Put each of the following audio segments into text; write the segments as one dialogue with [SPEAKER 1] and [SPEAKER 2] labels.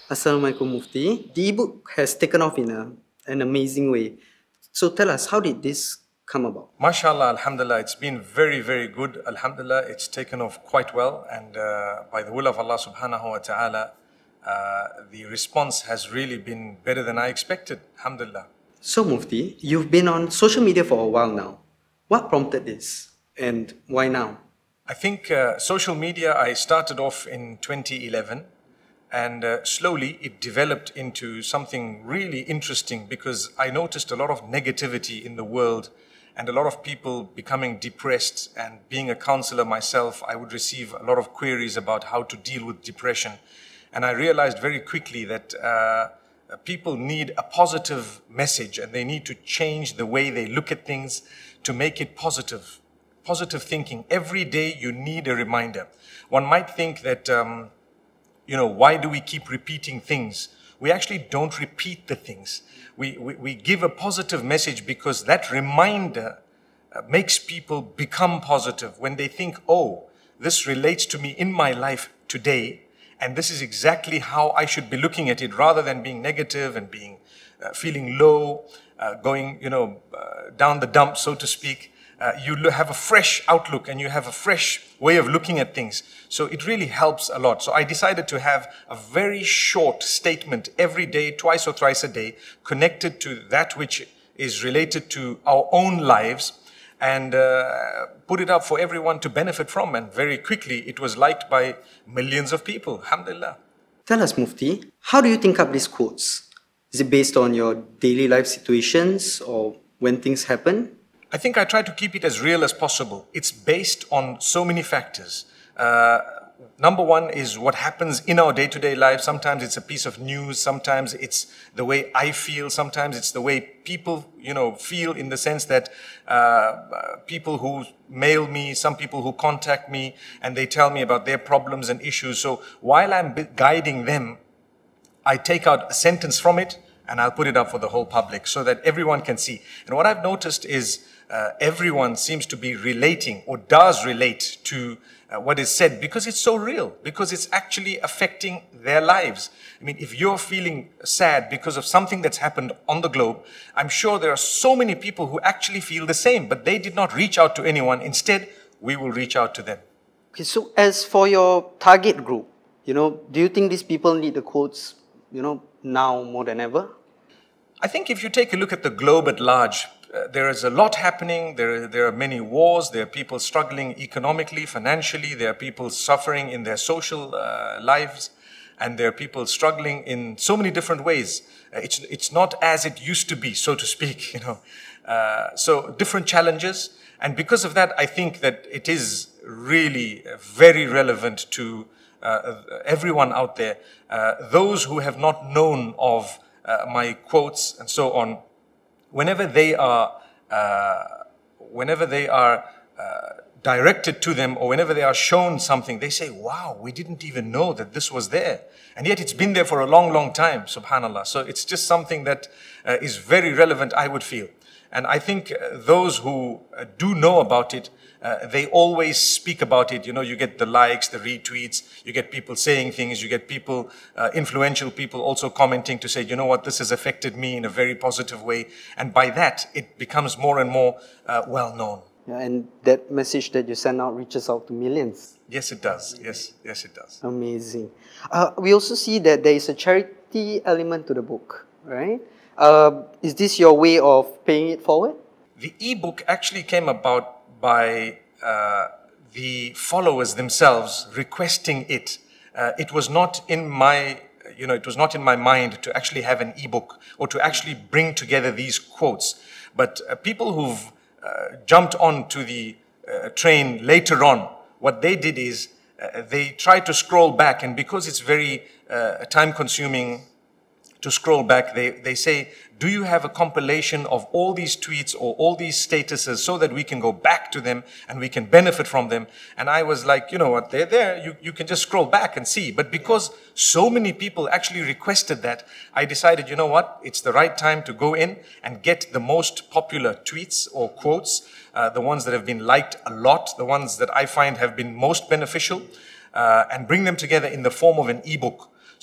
[SPEAKER 1] Assalamualaikum Mufti. The ebook has taken off in an amazing way. So tell us, how did this come about?
[SPEAKER 2] MashaAllah, Alhamdulillah, it's been very, very good. Alhamdulillah, it's taken off quite well. And by the will of Allah subhanahu wa ta'ala, the response has really been better than I expected. Alhamdulillah.
[SPEAKER 1] So Mufti, you've been on social media for a while now. What prompted this and why now?
[SPEAKER 2] I think social media, I started off in 2011. And slowly it developed into something really interesting because I noticed a lot of negativity in the world and a lot of people becoming depressed. And being a counselor myself, I would receive a lot of queries about how to deal with depression. And I realized very quickly that people need a positive message and they need to change the way they look at things to make it positive. Positive thinking. Every day you need a reminder. One might think that why do we keep repeating things? We actually don't repeat the things. We give a positive message because that reminder makes people become positive. When they think, oh, this relates to me in my life today, and this is exactly how I should be looking at it, rather than being negative and being feeling low, going down the dump, so to speak. You have a fresh outlook and you have a fresh way of looking at things. So it really helps a lot. So I decided to have a very short statement every day, twice or thrice a day, connected to that which is related to our own lives, and put it up for everyone to benefit from. And very quickly, it was liked by millions of people. Alhamdulillah.
[SPEAKER 1] Tell us, Mufti, how do you think up these quotes? Is it based on your daily life situations or when things happen?
[SPEAKER 2] I think I try to keep it as real as possible. It's based on so many factors. Number one is what happens in our day-to-day life. Sometimes it's a piece of news. Sometimes it's the way I feel. Sometimes it's the way people, feel, in the sense that people who mail me, some people who contact me, and they tell me about their problems and issues. So while I'm guiding them, I take out a sentence from it and I'll put it up for the whole public so that everyone can see. And what I've noticed is everyone seems to be relating or does relate to what is said because it's so real, because it's actually affecting their lives. I mean, if you're feeling sad because of something that's happened on the globe, I'm sure there are so many people who actually feel the same, but they did not reach out to anyone. Instead, we will reach out to them.
[SPEAKER 1] Okay, so as for your target group, do you think these people need the quotes, now more than ever?
[SPEAKER 2] I think if you take a look at the globe at large, there is a lot happening. There are many wars. There are people struggling economically, financially. There are people suffering in their social lives. And there are people struggling in so many different ways. It's not as it used to be, so to speak, So different challenges. And because of that, I think that it is really very relevant to everyone out there. Those who have not known of my quotes and so on, whenever they are directed to them, or whenever they are shown something, they say, wow, we didn't even know that this was there. And yet it's been there for a long, long time, subhanAllah. So it's just something that is very relevant, I would feel. And I think those who do know about it, they always speak about it. You get the likes, the retweets, you get people saying things, you get people, influential people also commenting to say, you know what, this has affected me in a very positive way. And by that, it becomes more and more well known.
[SPEAKER 1] Yeah, and that message that you send out reaches out to millions.
[SPEAKER 2] Yes, it does. Yes, it does.
[SPEAKER 1] Amazing. We also see that there is a charity element to the book, right? Is this your way of paying it forward?
[SPEAKER 2] The ebook actually came about by the followers themselves requesting it. It was not in my, it was not in my mind to actually have an ebook or to actually bring together these quotes. But people who've jumped on to the train later on, what they did is they tried to scroll back, and because it's very time-consuming to scroll back, they say, do you have a compilation of all these tweets or all these statuses so that we can go back to them and we can benefit from them? And I was like, you know what, they're there. You can just scroll back and see. But because so many people actually requested that, I decided, you know what, it's the right time to go in and get the most popular tweets or quotes, the ones that have been liked a lot, the ones that I find have been most beneficial, and bring them together in the form of an ebook.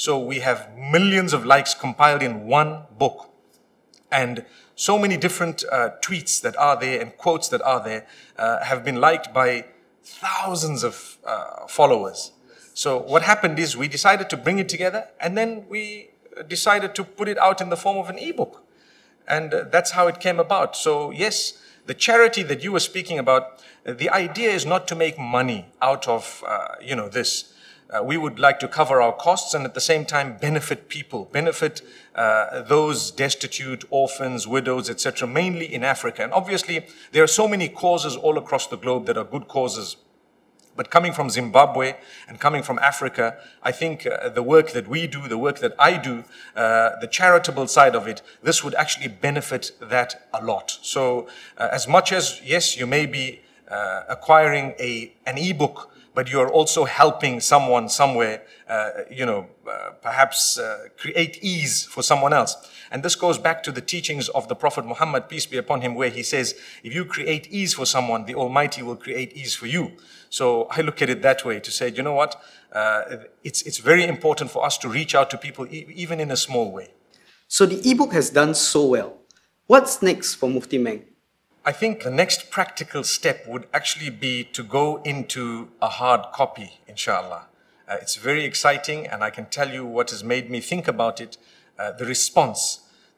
[SPEAKER 2] So we have millions of likes compiled in one book. And so many different tweets that are there and quotes that are there have been liked by thousands of followers. So what happened is we decided to bring it together, and then we decided to put it out in the form of an ebook. And that's how it came about. So yes, the charity that you were speaking about, the idea is not to make money out of this. We would like to cover our costs and at the same time benefit people, benefit those destitute, orphans, widows, etc., mainly in Africa. And obviously, there are so many causes all across the globe that are good causes. But coming from Zimbabwe and coming from Africa, I think the work that we do, the work that I do, the charitable side of it, this would actually benefit that a lot. So as much as, yes, you may be acquiring an ebook, but you are also helping someone somewhere, perhaps create ease for someone else. And this goes back to the teachings of the Prophet Muhammad, peace be upon him, where he says, if you create ease for someone, the Almighty will create ease for you. So I look at it that way, to say, you know what, it's very important for us to reach out to people, even in a small way.
[SPEAKER 1] So the ebook has done so well. What's next for Mufti Menk?
[SPEAKER 2] I think the next practical step would actually be to go into a hard copy, inshallah. It's very exciting, and I can tell you what has made me think about it. The response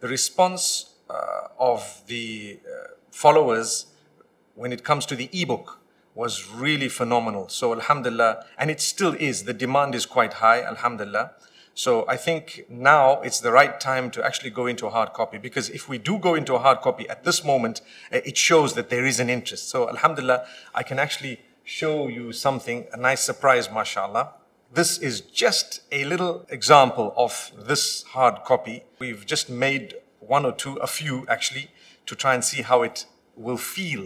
[SPEAKER 2] of the followers when it comes to the ebook was really phenomenal. So alhamdulillah, and it still is, the demand is quite high, alhamdulillah. So I think now it's the right time to actually go into a hard copy, because if we do go into a hard copy at this moment, it shows that there is an interest. So alhamdulillah, I can actually show you something, a nice surprise, mashallah. This is just a little example of this hard copy. We've just made one or two, a few actually, to try and see how it will feel,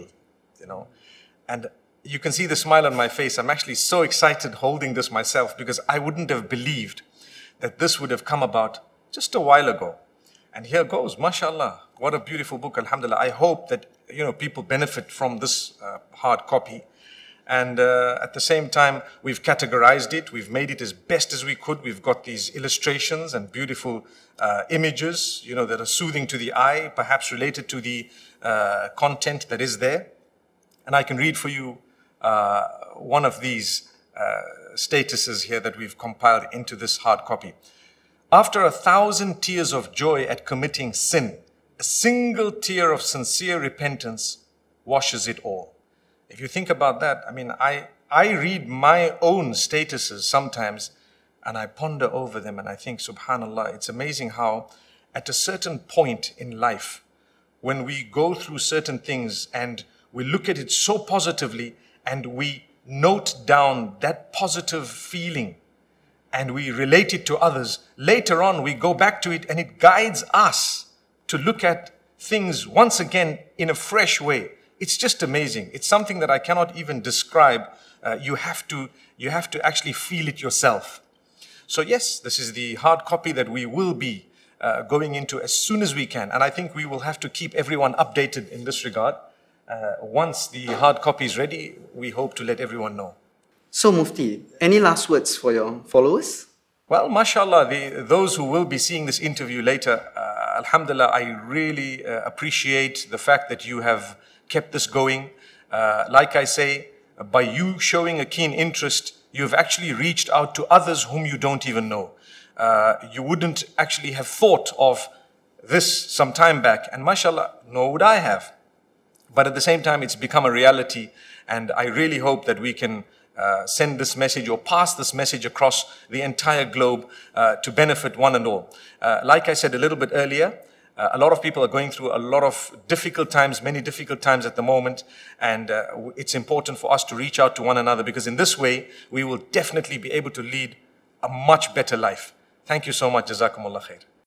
[SPEAKER 2] And you can see the smile on my face. I'm actually so excited holding this myself, because I wouldn't have believed that this would have come about just a while ago. And here goes, mashallah, what a beautiful book, alhamdulillah. I hope that, people benefit from this hard copy. And at the same time, we've categorized it. We've made it as best as we could. We've got these illustrations and beautiful images, that are soothing to the eye, perhaps related to the content that is there. And I can read for you one of these statuses here that we've compiled into this hard copy. After 1,000 tears of joy at committing sin, a single tear of sincere repentance washes it all. If you think about that, I read my own statuses sometimes and I ponder over them and I think, subhanallah, it's amazing how at a certain point in life, when we go through certain things and we look at it so positively and we note down that positive feeling and we relate it to others, later on we go back to it and it guides us to look at things once again in a fresh way. It's just amazing. It's something that I cannot even describe. You have to actually feel it yourself. So yes, this is the hard copy that we will be going into as soon as we can. And I think we will have to keep everyone updated in this regard. Once the hard copy is ready, we hope to let everyone know.
[SPEAKER 1] So Mufti, any last words for your followers?
[SPEAKER 2] Well, mashallah, those who will be seeing this interview later, alhamdulillah, I really appreciate the fact that you have kept this going. Like I say, by you showing a keen interest, you've actually reached out to others whom you don't even know. You wouldn't actually have thought of this some time back, and mashallah, nor would I have. But at the same time, it's become a reality, and I really hope that we can send this message or pass this message across the entire globe to benefit one and all. Like I said a little bit earlier, a lot of people are going through a lot of difficult times, many difficult times at the moment, and it's important for us to reach out to one another, because in this way, we will definitely be able to lead a much better life. Thank you so much. Jazakumullah khair.